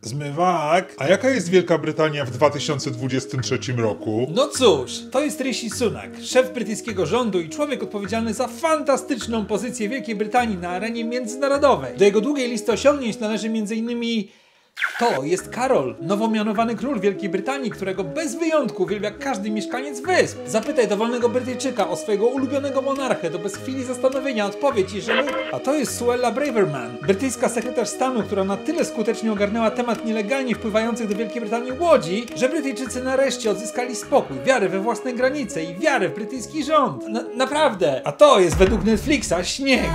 Zmywak, a jaka jest Wielka Brytania w 2023 roku? No cóż, to jest Rishi Sunak, szef brytyjskiego rządu i człowiek odpowiedzialny za fantastyczną pozycję Wielkiej Brytanii na arenie międzynarodowej. Do jego długiej listy osiągnięć należy m.in. To jest Karol, nowo mianowany król Wielkiej Brytanii, którego bez wyjątku uwielbia każdy mieszkaniec wysp. Zapytaj dowolnego Brytyjczyka o swojego ulubionego monarchę, to bez chwili zastanowienia odpowie ci, że A to jest Suella Braverman, brytyjska sekretarz stanu, która na tyle skutecznie ogarnęła temat nielegalnie wpływających do Wielkiej Brytanii łodzi, że Brytyjczycy nareszcie odzyskali spokój, wiarę we własne granice i wiarę w brytyjski rząd. Naprawdę. A to jest według Netflixa śnieg.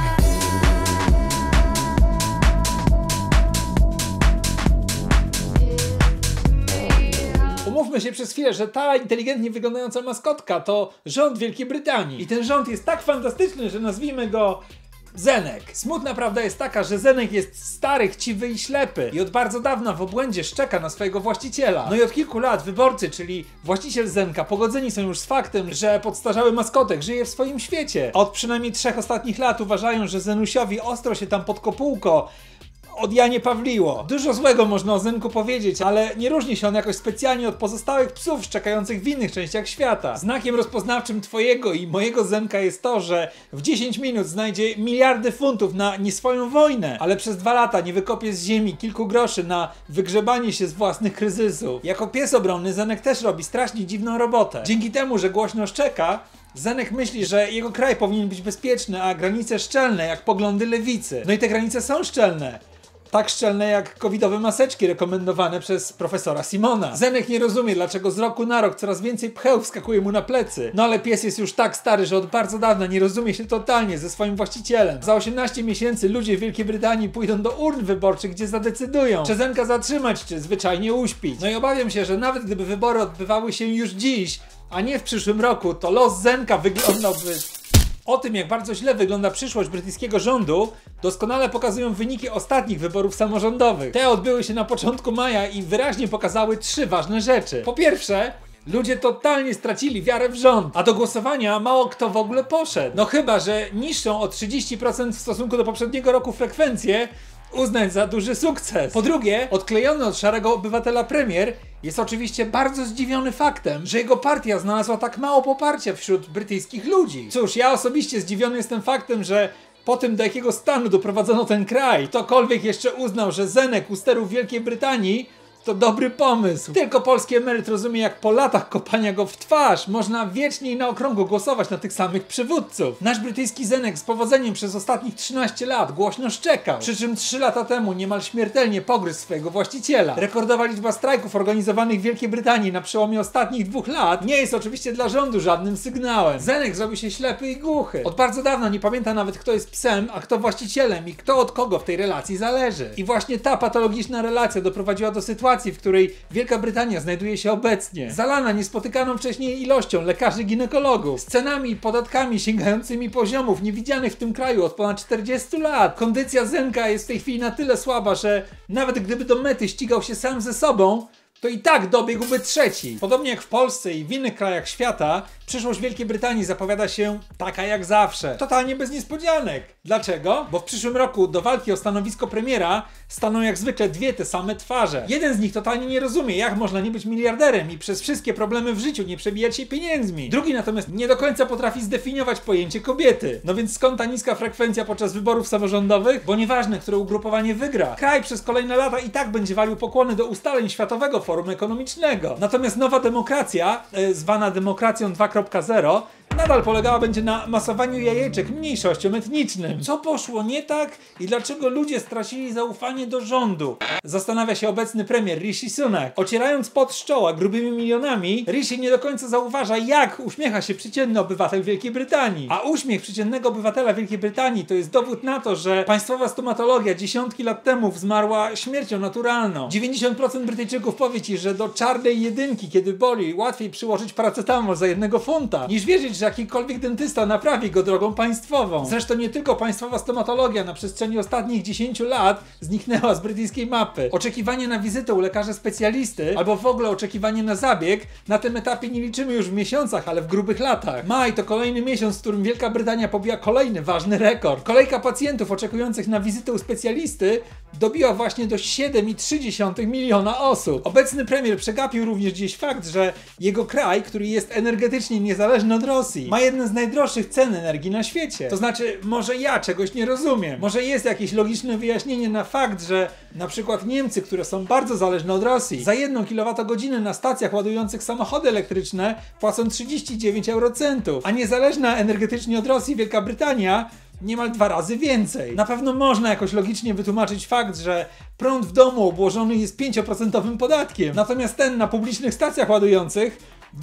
Umówmy się przez chwilę, że ta inteligentnie wyglądająca maskotka to rząd Wielkiej Brytanii. I ten rząd jest tak fantastyczny, że nazwijmy go Zenek. Smutna prawda jest taka, że Zenek jest stary, chciwy i ślepy i od bardzo dawna w obłędzie szczeka na swojego właściciela. No i od kilku lat wyborcy, czyli właściciel Zenka, pogodzeni są już z faktem, że podstarzały maskotek żyje w swoim świecie. A od przynajmniej 3 ostatnich lat uważają, że Zenusiowi ostro się tam pod kopułko od Janie Pawliło. Dużo złego można o Zenku powiedzieć, ale nie różni się on jakoś specjalnie od pozostałych psów szczekających w innych częściach świata. Znakiem rozpoznawczym twojego i mojego Zenka jest to, że w 10 minut znajdzie miliardy funtów na nie swoją wojnę, ale przez 2 lata nie wykopie z ziemi kilku groszy na wygrzebanie się z własnych kryzysów. Jako pies obronny Zenek też robi strasznie dziwną robotę. Dzięki temu, że głośno szczeka, Zenek myśli, że jego kraj powinien być bezpieczny, a granice szczelne jak poglądy lewicy. No i te granice są szczelne. Tak szczelne jak covidowe maseczki rekomendowane przez profesora Simona. Zenek nie rozumie, dlaczego z roku na rok coraz więcej pcheł wskakuje mu na plecy. No ale pies jest już tak stary, że od bardzo dawna nie rozumie się totalnie ze swoim właścicielem. Za 18 miesięcy ludzie w Wielkiej Brytanii pójdą do urn wyborczych, gdzie zadecydują, czy Zenka zatrzymać, czy zwyczajnie uśpić. No i obawiam się, że nawet gdyby wybory odbywały się już dziś, a nie w przyszłym roku, to los Zenka wyglądałby... O tym, jak bardzo źle wygląda przyszłość brytyjskiego rządu, doskonale pokazują wyniki ostatnich wyborów samorządowych. Te odbyły się na początku maja i wyraźnie pokazały 3 ważne rzeczy. Po pierwsze, ludzie totalnie stracili wiarę w rząd, a do głosowania mało kto w ogóle poszedł. No chyba, że niższą o 30% w stosunku do poprzedniego roku frekwencję uznać za duży sukces. Po drugie, odklejony od szarego obywatela premier jest oczywiście bardzo zdziwiony faktem, że jego partia znalazła tak mało poparcia wśród brytyjskich ludzi. Cóż, ja osobiście zdziwiony jestem faktem, że po tym, do jakiego stanu doprowadzono ten kraj, ktokolwiek jeszcze uznał, że Zenek u sterów Wielkiej Brytanii to dobry pomysł. Tylko polski emeryt rozumie, jak po latach kopania go w twarz można wiecznie i na okrągło głosować na tych samych przywódców. Nasz brytyjski Zenek z powodzeniem przez ostatnich 13 lat głośno szczekał, przy czym 3 lata temu niemal śmiertelnie pogryzł swojego właściciela. Rekordowa liczba strajków organizowanych w Wielkiej Brytanii na przełomie ostatnich 2 lat nie jest oczywiście dla rządu żadnym sygnałem. Zenek zrobił się ślepy i głuchy. Od bardzo dawna nie pamięta nawet, kto jest psem, a kto właścicielem i kto od kogo w tej relacji zależy. I właśnie ta patologiczna relacja doprowadziła do sytuacji, w której Wielka Brytania znajduje się obecnie. Zalana niespotykaną wcześniej ilością lekarzy ginekologów, z cenami i podatkami sięgającymi poziomów niewidzianych w tym kraju od ponad 40 lat. Kondycja Zenka jest w tej chwili na tyle słaba, że nawet gdyby do mety ścigał się sam ze sobą, to i tak dobiegłby 3. Podobnie jak w Polsce i w innych krajach świata, przyszłość Wielkiej Brytanii zapowiada się taka jak zawsze. Totalnie bez niespodzianek. Dlaczego? Bo w przyszłym roku do walki o stanowisko premiera staną jak zwykle 2 te same twarze. Jeden z nich totalnie nie rozumie, jak można nie być miliarderem i przez wszystkie problemy w życiu nie przebijać się pieniędzmi. Drugi natomiast nie do końca potrafi zdefiniować pojęcie kobiety. No więc skąd ta niska frekwencja podczas wyborów samorządowych? Bo nieważne, które ugrupowanie wygra. Kraj przez kolejne lata i tak będzie walił pokłony do ustaleń Światowego Forum Ekonomicznego. Natomiast nowa demokracja, zwana demokracją 2.0, nadal polegała będzie na masowaniu jajeczek mniejszościom etnicznym. Co poszło nie tak i dlaczego ludzie stracili zaufanie do rządu? Zastanawia się obecny premier Rishi Sunak. Ocierając pot z czoła grubymi milionami, Rishi nie do końca zauważa, jak uśmiecha się przeciętny obywatel Wielkiej Brytanii. A uśmiech przeciętnego obywatela Wielkiej Brytanii to jest dowód na to, że państwowa stomatologia dziesiątki lat temu zmarła śmiercią naturalną. 90% Brytyjczyków powie ci, że do czarnej jedynki, kiedy boli, łatwiej przyłożyć paracetamol za 1 funta, niż wierzyć, że jakikolwiek dentysta naprawi go drogą państwową. Zresztą nie tylko państwowa stomatologia na przestrzeni ostatnich 10 lat zniknęła z brytyjskiej mapy. Oczekiwanie na wizytę u lekarza specjalisty, albo w ogóle oczekiwanie na zabieg, na tym etapie nie liczymy już w miesiącach, ale w grubych latach. Maj to kolejny miesiąc, w którym Wielka Brytania pobija kolejny ważny rekord. Kolejka pacjentów oczekujących na wizytę u specjalisty dobiła właśnie do 7,3 miliona osób. Obecny premier przegapił również gdzieś fakt, że jego kraj, który jest energetycznie niezależny od Rosji, ma jedne z najdroższych cen energii na świecie. To znaczy, może ja czegoś nie rozumiem. Może jest jakieś logiczne wyjaśnienie na fakt, że na przykład Niemcy, które są bardzo zależne od Rosji, za 1 kWh na stacjach ładujących samochody elektryczne płacą 39 eurocentów, a niezależna energetycznie od Rosji Wielka Brytania niemal 2 razy więcej. Na pewno można jakoś logicznie wytłumaczyć fakt, że prąd w domu obłożony jest 5% podatkiem, natomiast ten na publicznych stacjach ładujących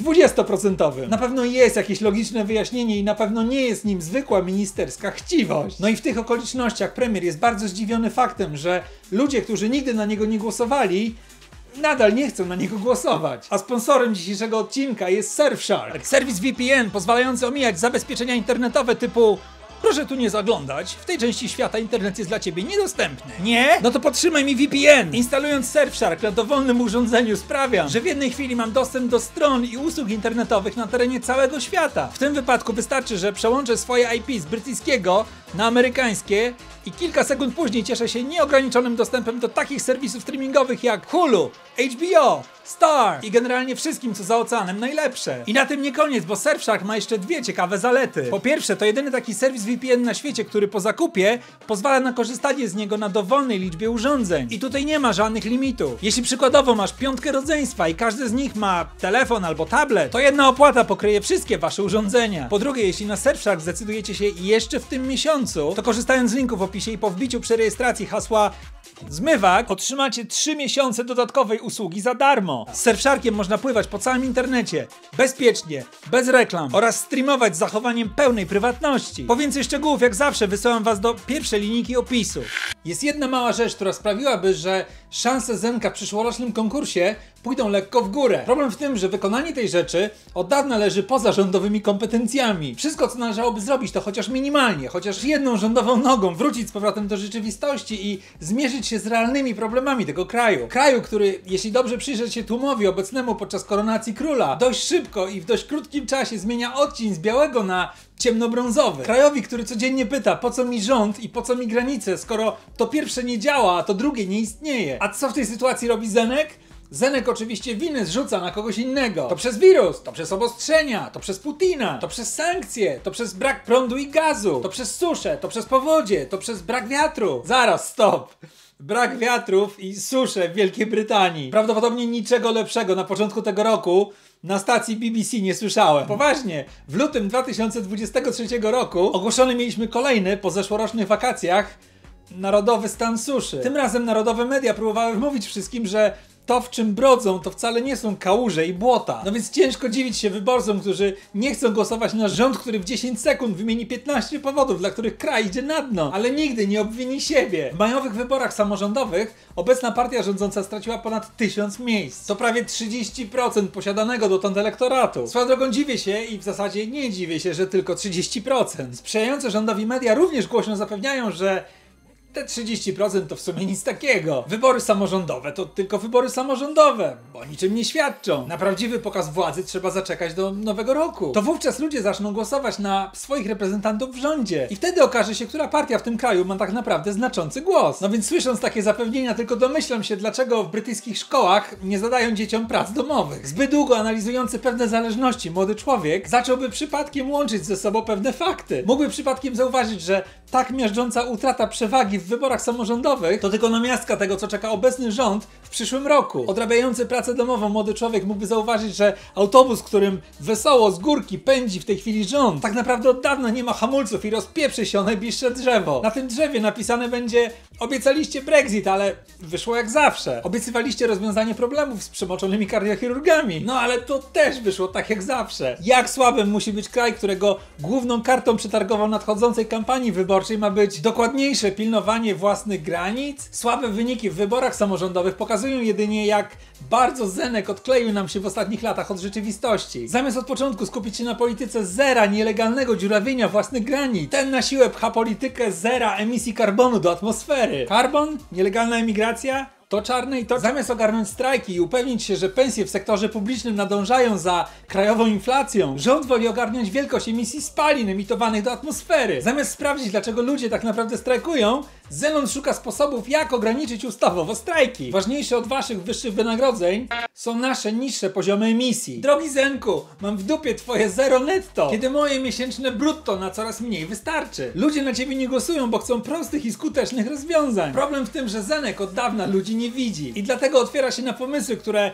20%. Na pewno jest jakieś logiczne wyjaśnienie i na pewno nie jest nim zwykła ministerska chciwość. No i w tych okolicznościach premier jest bardzo zdziwiony faktem, że ludzie, którzy nigdy na niego nie głosowali, nadal nie chcą na niego głosować. A sponsorem dzisiejszego odcinka jest Surfshark. Serwis VPN pozwalający omijać zabezpieczenia internetowe typu proszę tu nie zaglądać, w tej części świata internet jest dla ciebie niedostępny. Nie? No to podtrzymaj mi VPN! Instalując Surfshark na dowolnym urządzeniu sprawiam, że w jednej chwili mam dostęp do stron i usług internetowych na terenie całego świata. W tym wypadku wystarczy, że przełączę swoje IP z brytyjskiego na amerykańskie i kilka sekund później cieszę się nieograniczonym dostępem do takich serwisów streamingowych jak Hulu, HBO, Star i generalnie wszystkim, co za oceanem najlepsze. I na tym nie koniec, bo Surfshark ma jeszcze 2 ciekawe zalety. Po pierwsze, to jedyny taki serwis VPN na świecie, który po zakupie pozwala na korzystanie z niego na dowolnej liczbie urządzeń. I tutaj nie ma żadnych limitów. Jeśli przykładowo masz 5 rodzeństwa i każdy z nich ma telefon albo tablet, to jedna opłata pokryje wszystkie wasze urządzenia. Po drugie, jeśli na Surfshark zdecydujecie się jeszcze w tym miesiącu, to korzystając z linku w opisie i po wbiciu przy rejestracji hasła zmywak otrzymacie 3 miesiące dodatkowej usługi za darmo. Z Surfsharkiem można pływać po całym internecie, bezpiecznie, bez reklam oraz streamować z zachowaniem pełnej prywatności. Po więcej szczegółów jak zawsze wysyłam was do pierwszej linijki opisu. Jest jedna mała rzecz, która sprawiłaby, że szanse Zenka w przyszłorocznym konkursie pójdą lekko w górę. Problem w tym, że wykonanie tej rzeczy od dawna leży poza rządowymi kompetencjami. Wszystko, co należałoby zrobić, to chociaż minimalnie, chociaż jedną rządową nogą wrócić z powrotem do rzeczywistości i zmierzyć się z realnymi problemami tego kraju. Kraju, który, jeśli dobrze przyjrzeć się tłumowi obecnemu podczas koronacji króla, dość szybko i w dość krótkim czasie zmienia odcień z białego na ciemnobrązowy. Krajowi, który codziennie pyta, po co mi rząd i po co mi granice, skoro to pierwsze nie działa, a to drugie nie istnieje. A co w tej sytuacji robi Zenek? Zenek oczywiście winę zrzuca na kogoś innego. To przez wirus, to przez obostrzenia, to przez Putina, to przez sankcje, to przez brak prądu i gazu, to przez suszę, to przez powodzie, to przez brak wiatru. Zaraz, stop! Brak wiatrów i suszę w Wielkiej Brytanii. Prawdopodobnie niczego lepszego na początku tego roku na stacji BBC nie słyszałem. Poważnie, w lutym 2023 roku ogłoszony mieliśmy kolejny po zeszłorocznych wakacjach narodowy stan suszy. Tym razem narodowe media próbowały wmówić wszystkim, że to, w czym brodzą, to wcale nie są kałuże i błota. No więc ciężko dziwić się wyborcom, którzy nie chcą głosować na rząd, który w 10 sekund wymieni 15 powodów, dla których kraj idzie na dno, ale nigdy nie obwini siebie. W majowych wyborach samorządowych obecna partia rządząca straciła ponad 1000 miejsc. To prawie 30% posiadanego dotąd elektoratu. Swoją drogą dziwię się i w zasadzie nie dziwię się, że tylko 30%. Sprzyjające rządowi media również głośno zapewniają, że te 30% to w sumie nic takiego. Wybory samorządowe to tylko wybory samorządowe, bo o niczym nie świadczą. Na prawdziwy pokaz władzy trzeba zaczekać do nowego roku. To wówczas ludzie zaczną głosować na swoich reprezentantów w rządzie. I wtedy okaże się, która partia w tym kraju ma tak naprawdę znaczący głos. No więc słysząc takie zapewnienia, tylko domyślam się, dlaczego w brytyjskich szkołach nie zadają dzieciom prac domowych. Zbyt długo analizujący pewne zależności młody człowiek zacząłby przypadkiem łączyć ze sobą pewne fakty. Mógłby przypadkiem zauważyć, że tak miażdżąca utrata przewagi w wyborach samorządowych to tylko namiastka tego, co czeka obecny rząd w przyszłym roku. Odrabiający pracę domową młody człowiek mógłby zauważyć, że autobus, którym wesoło z górki pędzi w tej chwili rząd, tak naprawdę od dawna nie ma hamulców i rozpieprzy się o najbliższe drzewo. Na tym drzewie napisane będzie: obiecaliście Brexit, ale wyszło jak zawsze. Obiecywaliście rozwiązanie problemów z przemoczonymi kardiochirurgami, no ale to też wyszło tak jak zawsze. Jak słabym musi być kraj, którego główną kartą przetargową nadchodzącej kampanii wyborczej ma być dokładniejsze pilnowanie własnych granic? Słabe wyniki w wyborach samorządowych pokazują jedynie, jak bardzo Zenek odkleił nam się w ostatnich latach od rzeczywistości. Zamiast od początku skupić się na polityce zera nielegalnego dziurawienia własnych granic, ten na siłę pcha politykę zera emisji karbonu do atmosfery. Karbon? Nielegalna emigracja? To czarne i to... Zamiast ogarnąć strajki i upewnić się, że pensje w sektorze publicznym nadążają za krajową inflacją, rząd woli ogarnąć wielkość emisji spalin emitowanych do atmosfery. Zamiast sprawdzić, dlaczego ludzie tak naprawdę strajkują, Zenon szuka sposobów, jak ograniczyć ustawowo strajki. Ważniejsze od waszych wyższych wynagrodzeń są nasze niższe poziomy emisji. Drogi Zenku, mam w dupie twoje zero netto, kiedy moje miesięczne brutto na coraz mniej wystarczy. Ludzie na ciebie nie głosują, bo chcą prostych i skutecznych rozwiązań. Problem w tym, że Zenek od dawna ludzi nie widzi i dlatego otwiera się na pomysły, które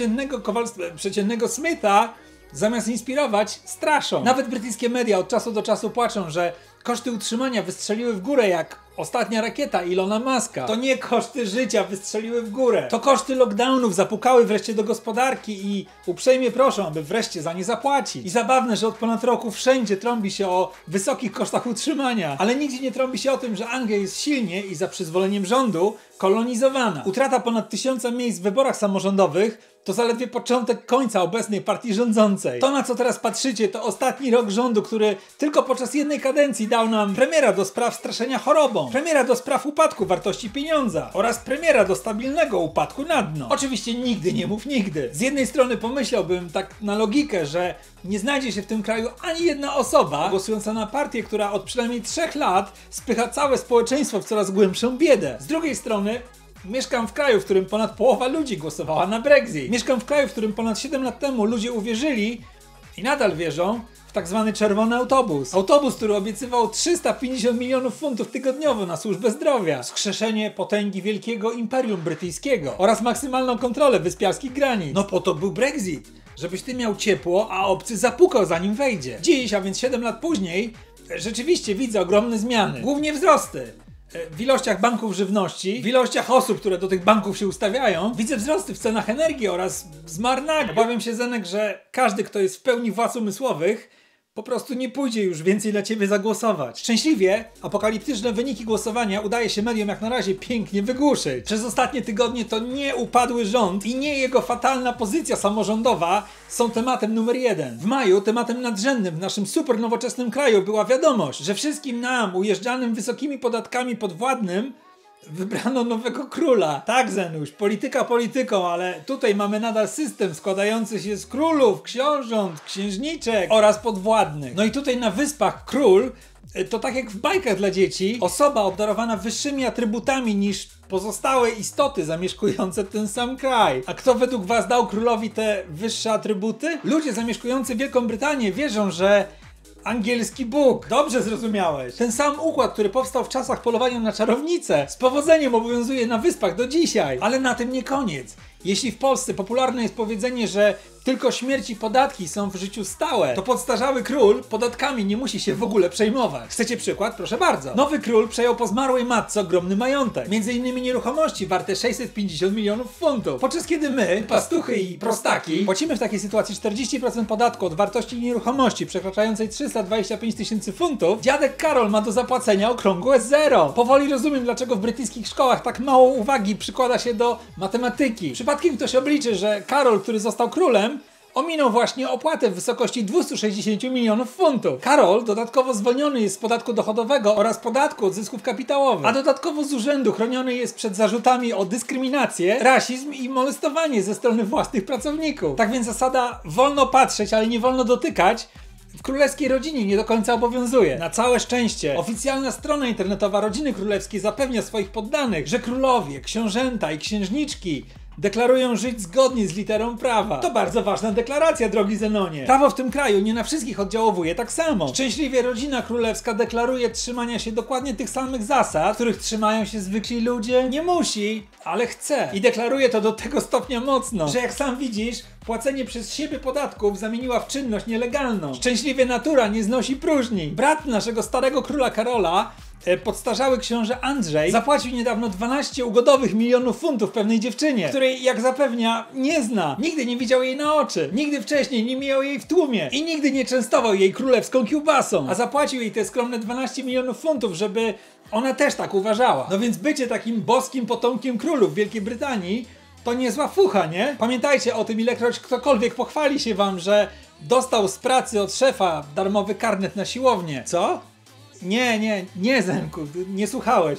przeciętnego Smitha zamiast inspirować, straszą. Nawet brytyjskie media od czasu do czasu płaczą, że koszty utrzymania wystrzeliły w górę jak ostatnia rakieta Ilona Muska. To nie koszty życia wystrzeliły w górę. To koszty lockdownów zapukały wreszcie do gospodarki i uprzejmie proszą, aby wreszcie za nie zapłacić. I zabawne, że od ponad roku wszędzie trąbi się o wysokich kosztach utrzymania. Ale nigdzie nie trąbi się o tym, że Anglia jest silnie i za przyzwoleniem rządu kolonizowana. Utrata ponad 1000 miejsc w wyborach samorządowych to zaledwie początek końca obecnej partii rządzącej. To, na co teraz patrzycie, to ostatni rok rządu, który tylko podczas jednej kadencji dał nam premiera do spraw straszenia chorobą, premiera do spraw upadku wartości pieniądza oraz premiera do stabilnego upadku na dno. Oczywiście nigdy nie mów nigdy. Z jednej strony pomyślałbym tak na logikę, że nie znajdzie się w tym kraju ani jedna osoba głosująca na partię, która od przynajmniej 3 lat spycha całe społeczeństwo w coraz głębszą biedę. Z drugiej strony mieszkam w kraju, w którym ponad połowa ludzi głosowała na Brexit. Mieszkam w kraju, w którym ponad 7 lat temu ludzie uwierzyli i nadal wierzą w tak zwany czerwony autobus. Autobus, który obiecywał 350 milionów funtów tygodniowo na służbę zdrowia, wskrzeszenie potęgi wielkiego imperium brytyjskiego oraz maksymalną kontrolę wyspiarskich granic. No po to był Brexit, żebyś ty miał ciepło, a obcy zapukał zanim wejdzie. Dziś, a więc 7 lat później, rzeczywiście widzę ogromne zmiany. Głównie wzrosty. W ilościach banków żywności, w ilościach osób, które do tych banków się ustawiają, widzę wzrosty w cenach energii oraz zmarnagi. Obawiam się, Zenek, że każdy, kto jest w pełni władz umysłowych, po prostu nie pójdzie już więcej dla ciebie zagłosować. Szczęśliwie apokaliptyczne wyniki głosowania udaje się mediom jak na razie pięknie wygłuszyć. Przez ostatnie tygodnie to nie upadły rząd i nie jego fatalna pozycja samorządowa są tematem numer 1. W maju tematem nadrzędnym w naszym super nowoczesnym kraju była wiadomość, że wszystkim nam, ujeżdżanym wysokimi podatkami podwładnym, wybrano nowego króla. Tak, Zenuś, polityka polityką, ale tutaj mamy nadal system składający się z królów, książąt, księżniczek oraz podwładnych. No i tutaj na wyspach król to tak jak w bajkach dla dzieci, osoba obdarowana wyższymi atrybutami niż pozostałe istoty zamieszkujące ten sam kraj. A kto według was dał królowi te wyższe atrybuty? Ludzie zamieszkujący Wielką Brytanię wierzą, że angielski Bóg. Dobrze zrozumiałeś. Ten sam układ, który powstał w czasach polowania na czarownicę, z powodzeniem obowiązuje na wyspach do dzisiaj. Ale na tym nie koniec. Jeśli w Polsce popularne jest powiedzenie, że tylko śmierć i podatki są w życiu stałe, to podstarzały król podatkami nie musi się w ogóle przejmować. Chcecie przykład? Proszę bardzo. Nowy król przejął po zmarłej matce ogromny majątek. Między innymi nieruchomości warte 650 milionów funtów. Podczas kiedy my, pastuchy i prostaki, płacimy w takiej sytuacji 40% podatku od wartości nieruchomości przekraczającej 325 tysięcy funtów, dziadek Karol ma do zapłacenia okrągłe zero. Powoli rozumiem, dlaczego w brytyjskich szkołach tak mało uwagi przykłada się do matematyki. Przypadkiem ktoś obliczy, że Karol, który został królem, ominął właśnie opłatę w wysokości 260 milionów funtów. Karol dodatkowo zwolniony jest z podatku dochodowego oraz podatku od zysków kapitałowych, a dodatkowo z urzędu chroniony jest przed zarzutami o dyskryminację, rasizm i molestowanie ze strony własnych pracowników. Tak więc zasada wolno patrzeć, ale nie wolno dotykać w królewskiej rodzinie nie do końca obowiązuje. Na całe szczęście oficjalna strona internetowa rodziny królewskiej zapewnia swoich poddanych, że królowie, książęta i księżniczki deklarują żyć zgodnie z literą prawa. To bardzo ważna deklaracja, drogi Zenonie. Prawo w tym kraju nie na wszystkich oddziałowuje tak samo. Szczęśliwie rodzina królewska deklaruje trzymania się dokładnie tych samych zasad, których trzymają się zwykli ludzie. Nie musi, ale chce. I deklaruje to do tego stopnia mocno, że jak sam widzisz, płacenie przez siebie podatków zamieniła w czynność nielegalną. Szczęśliwie natura nie znosi próżni. Brat naszego starego króla Karola, podstarzały książę Andrzej, zapłacił niedawno 12 ugodowych milionów funtów pewnej dziewczynie, której, jak zapewnia, nie zna. Nigdy nie widział jej na oczy, nigdy wcześniej nie mijał jej w tłumie i nigdy nie częstował jej królewską kiełbasą, a zapłacił jej te skromne 12 milionów funtów, żeby ona też tak uważała. No więc bycie takim boskim potomkiem królów Wielkiej Brytanii to niezła fucha, nie? Pamiętajcie o tym, ilekroć ktokolwiek pochwali się wam, że dostał z pracy od szefa darmowy karnet na siłownię. Co? Nie, Zenku, nie słuchałeś.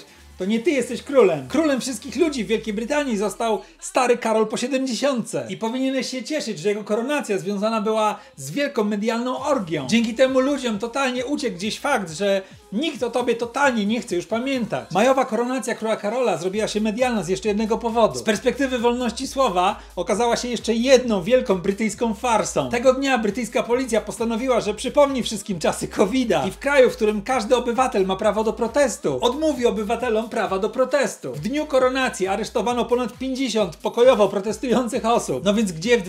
to nie ty jesteś królem. Królem wszystkich ludzi w Wielkiej Brytanii został stary Karol po 70. I powinieneś się cieszyć, że jego koronacja związana była z wielką medialną orgią. Dzięki temu ludziom totalnie uciekł gdzieś fakt, że nikt o tobie totalnie nie chce już pamiętać. Majowa koronacja króla Karola zrobiła się medialna z jeszcze jednego powodu. Z perspektywy wolności słowa okazała się jeszcze jedną wielką brytyjską farsą. Tego dnia brytyjska policja postanowiła, że przypomni wszystkim czasy COVID-a i w kraju, w którym każdy obywatel ma prawo do protestu, odmówi obywatelom prawa do protestu. W dniu koronacji aresztowano ponad 50 pokojowo protestujących osób. No więc gdzie w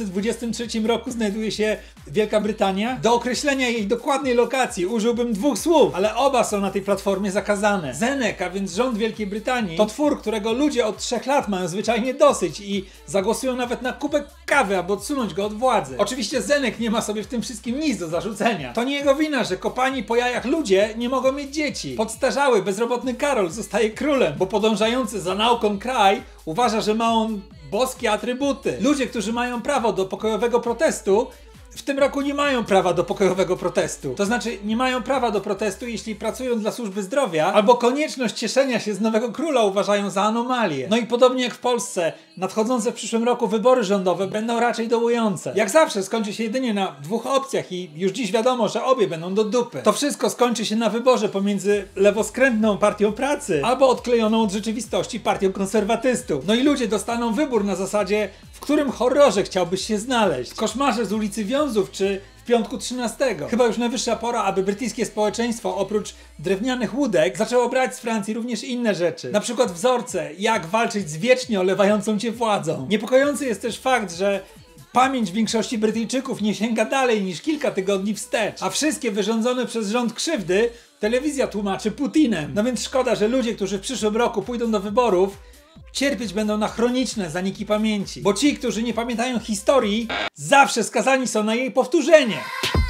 2023 roku znajduje się Wielka Brytania? Do określenia jej dokładnej lokacji użyłbym dwóch słów, ale oba są na tej platformie zakazane. Zenek, a więc rząd Wielkiej Brytanii, to twór, którego ludzie od 3 lat mają zwyczajnie dosyć i zagłosują nawet na kubek kawy, aby odsunąć go od władzy. Oczywiście Zenek nie ma sobie w tym wszystkim nic do zarzucenia. To nie jego wina, że kopani po jajach ludzie nie mogą mieć dzieci. Podstarzały, bezrobotny Karol zostaje królem, bo podążający za nauką kraj uważa, że ma on boskie atrybuty. Ludzie, którzy mają prawo do pokojowego protestu, w tym roku nie mają prawa do pokojowego protestu. To znaczy, nie mają prawa do protestu, jeśli pracują dla służby zdrowia, albo konieczność cieszenia się z nowego króla uważają za anomalię. No i podobnie jak w Polsce, nadchodzące w przyszłym roku wybory rządowe będą raczej dołujące. Jak zawsze skończy się jedynie na dwóch opcjach i już dziś wiadomo, że obie będą do dupy. To wszystko skończy się na wyborze pomiędzy lewoskrętną partią pracy, albo odklejoną od rzeczywistości partią konserwatystów. No i ludzie dostaną wybór na zasadzie, w którym horrorze chciałbyś się znaleźć. W koszmarze z ulicy Wiązów czy w piątku 13. Chyba już najwyższa pora, aby brytyjskie społeczeństwo oprócz drewnianych łódek zaczęło brać z Francji również inne rzeczy. Na przykład wzorce, jak walczyć z wiecznie olewającą cię władzą. Niepokojący jest też fakt, że pamięć większości Brytyjczyków nie sięga dalej niż kilka tygodni wstecz, a wszystkie wyrządzone przez rząd krzywdy telewizja tłumaczy Putinem. No więc szkoda, że ludzie, którzy w przyszłym roku pójdą do wyborów, cierpieć będą na chroniczne zaniki pamięci, bo ci, którzy nie pamiętają historii, zawsze skazani są na jej powtórzenie.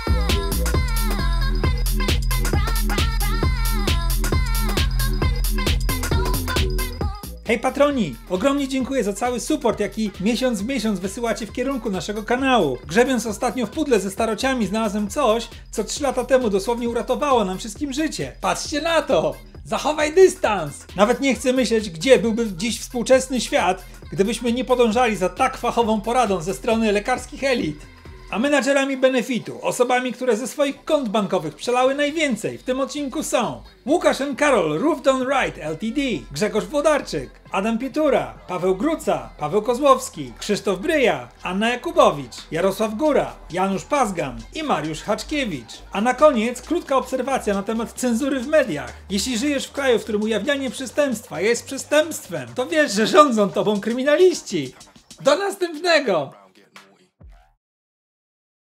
Hej patroni! Ogromnie dziękuję za cały support, jaki miesiąc w miesiąc wysyłacie w kierunku naszego kanału. Grzebiąc ostatnio w pudle ze starociami, znalazłem coś, co 3 lata temu dosłownie uratowało nam wszystkim życie. Patrzcie na to! Zachowaj dystans! Nawet nie chcę myśleć, gdzie byłby dziś współczesny świat, gdybyśmy nie podążali za tak fachową poradą ze strony lekarskich elit. A menadżerami benefitu, osobami, które ze swoich kont bankowych przelały najwięcej, w tym odcinku są Łukasz & Karol, Roofdown Right Ltd, Grzegorz Włodarczyk, Adam Pietura, Paweł Gruca, Paweł Kozłowski, Krzysztof Bryja, Anna Jakubowicz, Jarosław Góra, Janusz Pazgam i Mariusz Haczkiewicz. A na koniec krótka obserwacja na temat cenzury w mediach. Jeśli żyjesz w kraju, w którym ujawnianie przestępstwa jest przestępstwem, to wiesz, że rządzą tobą kryminaliści. Do następnego!